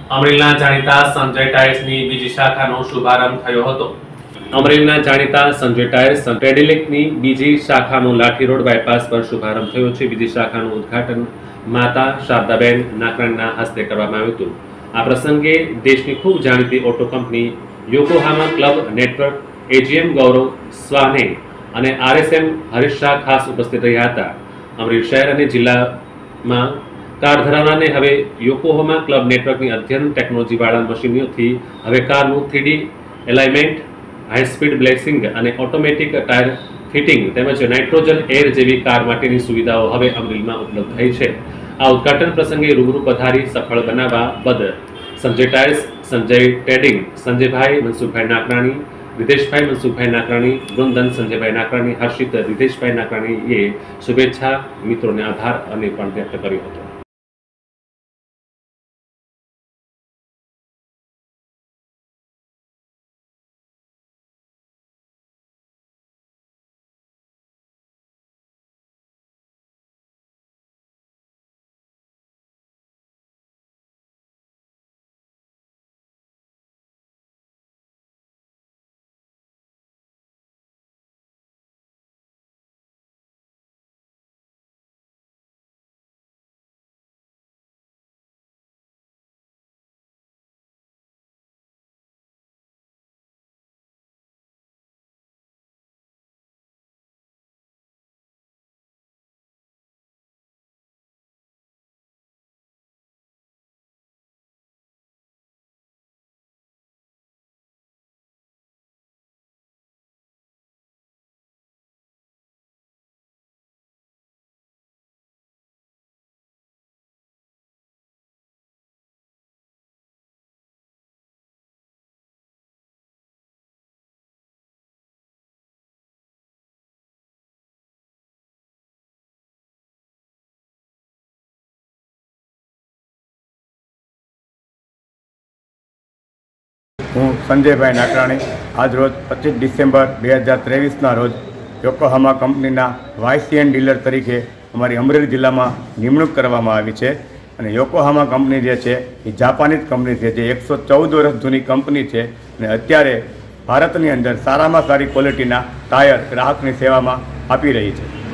અમરેલીના જાણીતા સંજય ટાયર્સની બીજી શાખાનો શુભારંભ થયો હતો। અમરેલીના જાણીતા સંજય ટાયર્સ ટ્રેડિલિંકની બીજી શાખાનો લાઠી રોડ બાયપાસ પર શુભારંભ થયો છે। બીજી શાખાનું ઉદ્ઘાટન માતા શારદાબેન નાકરાણીના હસ્તે કરવામાં આવ્યું હતું। આ પ્રસંગે દેશની ખૂબ જાણીતી auto company Yokohama club network AGM Gaurav સ્વાને અને આરએસએમ હરીશ શાહ ખાસ ઉપસ્થિત રહ્યા હતા। અમરેલી શહેર અને જિલ્લામાં કાર ધરાવનારને હવે યોકોહામા ક્લબ નેટવર્કની અદ્યતન ટેકનોલોજીવાળા મશીનોથી હવે કારનું 3D alignment, high speed balancing અને ઓટોમેટિક ટાયર ફિટિંગ તેમજ નાઇટ્રોજન એર જેવી કાર માટેની સુવિધાઓ હવે અમરેલીમાં ઉપલબ્ધ થઈ છે। આ ઉદ્ઘાટન પ્રસંગે રૂબરૂ પધારી સફળ બનાવવા બદલ સંજય ટાયર્સ, સંજય ટ્રેડિંગ, સંજયભાઈ મનસુખભાઈ નાકરાણી, રિતેશભાઈ મનસુખભાઈ નાકરાણી, વૃંદન સંજયભાઈ નાકરાણી, હર્ષિત રિતેશભાઈ નાકરાણીએ શુભેચ્છા મિત્રોને આભાર અને પણ વ્યક્ત કર્યો હતો। હું સંજયભાઈ નાકરાણી આજ રોજ 25 ડિસેમ્બર 2023ના રોજ યોકોહામા કંપનીના વાયસીએન ડીલર તરીકે અમારી અમરેલી જિલ્લામાં નિમણૂક કરવામાં આવી છે। અને યોકોહામા કંપની જે છે એ જાપાનીઝ કંપની છે, જે 114 વર્ષ જૂની કંપની છે અને અત્યારે ભારતની અંદર સારામાં સારી ક્વોલિટીના ટાયર ગ્રાહકની સેવામાં આપી રહી છે।